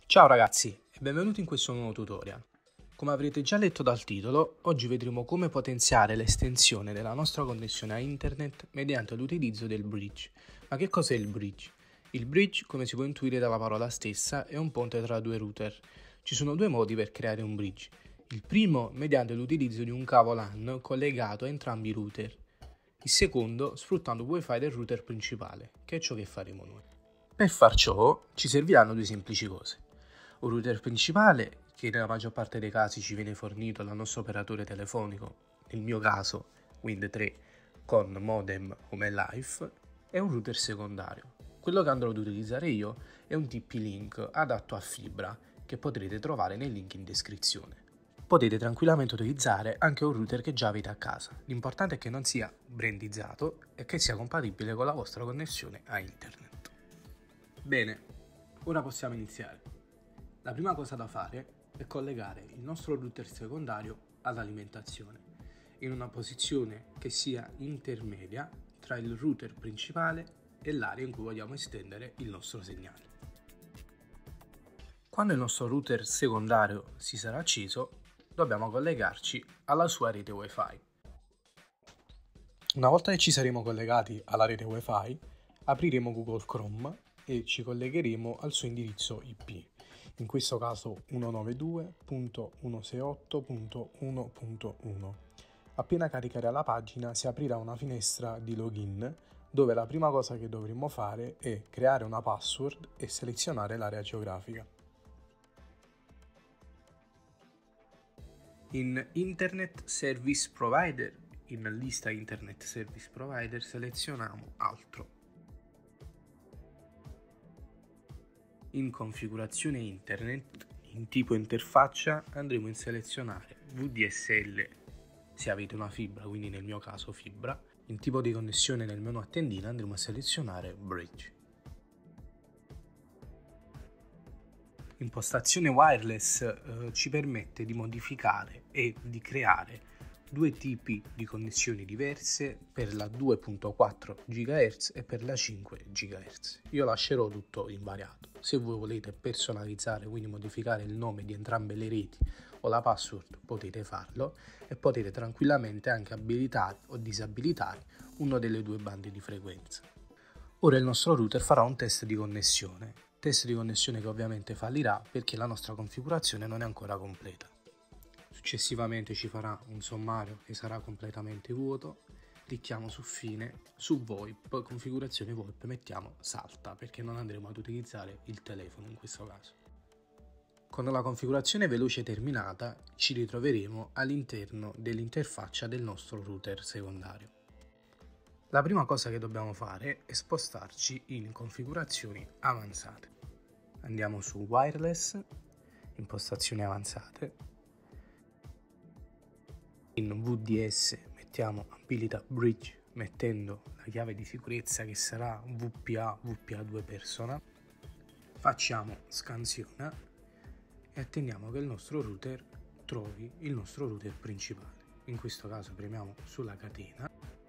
Ciao ragazzi e benvenuti in questo nuovo tutorial. Come avrete già letto dal titolo, oggi vedremo come potenziare l'estensione della nostra connessione a internet mediante l'utilizzo del bridge. Ma che cos'è il bridge? Il bridge, come si può intuire dalla parola stessa, è un ponte tra due router. Ci sono due modi per creare un bridge. Il primo mediante l'utilizzo di un cavo LAN collegato a entrambi i router. Il secondo sfruttando il wifi del router principale, che è ciò che faremo noi. Per far ciò ci serviranno due semplici cose. Un router principale, che nella maggior parte dei casi ci viene fornito dal nostro operatore telefonico, nel mio caso Wind 3 con modem come Life, e un router secondario. Quello che andrò ad utilizzare io è un TP-Link adatto a fibra, che potrete trovare nel link in descrizione. Potete tranquillamente utilizzare anche un router che già avete a casa, l'importante è che non sia brandizzato e che sia compatibile con la vostra connessione a internet. Bene, ora possiamo iniziare. La prima cosa da fare è collegare il nostro router secondario all'alimentazione, in una posizione che sia intermedia tra il router principale e l'area in cui vogliamo estendere il nostro segnale. Quando il nostro router secondario si sarà acceso, dobbiamo collegarci alla sua rete Wi-Fi. Una volta che ci saremo collegati alla rete Wi-Fi, apriremo Google Chrome e ci collegheremo al suo indirizzo IP. In questo caso 192.168.1.1. Appena caricherà la pagina si aprirà una finestra di login dove la prima cosa che dovremo fare è creare una password e selezionare l'area geografica. In Internet Service Provider, in lista Internet Service Provider, selezioniamo altro. In configurazione internet, in tipo interfaccia, andremo a selezionare VDSL se avete una fibra, quindi nel mio caso fibra. In tipo di connessione nel menu a tendina andremo a selezionare Bridge. Impostazione wireless ci permette di modificare e di creare due tipi di connessioni diverse per la 2.4 GHz e per la 5 GHz. Io lascerò tutto invariato. Se voi volete personalizzare, quindi modificare il nome di entrambe le reti o la password, potete farlo e potete tranquillamente anche abilitare o disabilitare una delle due bande di frequenza. Ora il nostro router farà un test di connessione che ovviamente fallirà perché la nostra configurazione non è ancora completa. Successivamente ci farà un sommario che sarà completamente vuoto, clicchiamo su fine, su VoIP, configurazione VoIP, mettiamo salta perché non andremo ad utilizzare il telefono in questo caso. Con la configurazione veloce terminata ci ritroveremo all'interno dell'interfaccia del nostro router secondario. La prima cosa che dobbiamo fare è spostarci in configurazioni avanzate. Andiamo su wireless, impostazioni avanzate. In VDS mettiamo abilita bridge mettendo la chiave di sicurezza che sarà VPA2 persona. Facciamo scansiona e attendiamo che il nostro router trovi il nostro router principale. In questo caso premiamo sulla catena.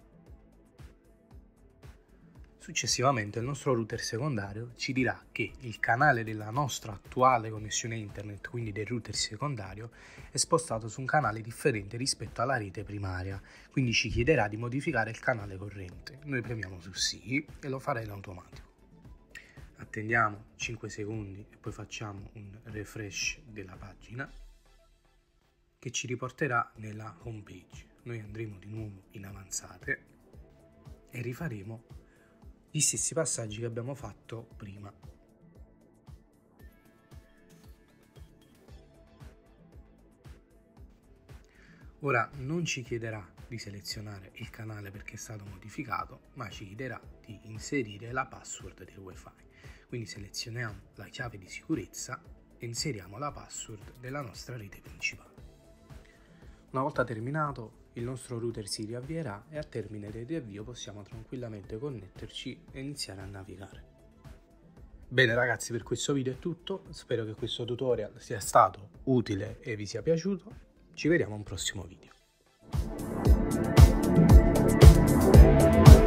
Successivamente il nostro router secondario ci dirà che il canale della nostra attuale connessione internet, quindi del router secondario, è spostato su un canale differente rispetto alla rete primaria, quindi ci chiederà di modificare il canale corrente. Noi premiamo su sì e lo farà in automatico. Attendiamo 5 secondi e poi facciamo un refresh della pagina che ci riporterà nella home page. Noi andremo di nuovo in avanzate e rifaremo gli stessi passaggi che abbiamo fatto prima. Ora non ci chiederà di selezionare il canale perché è stato modificato, ma ci chiederà di inserire la password del wifi. Quindi selezioniamo la chiave di sicurezza e inseriamo la password della nostra rete principale. Una volta terminato, il nostro router si riavvierà e a termine del riavvio possiamo tranquillamente connetterci e iniziare a navigare. Bene ragazzi, per questo video è tutto, spero che questo tutorial sia stato utile e vi sia piaciuto, ci vediamo a un prossimo video.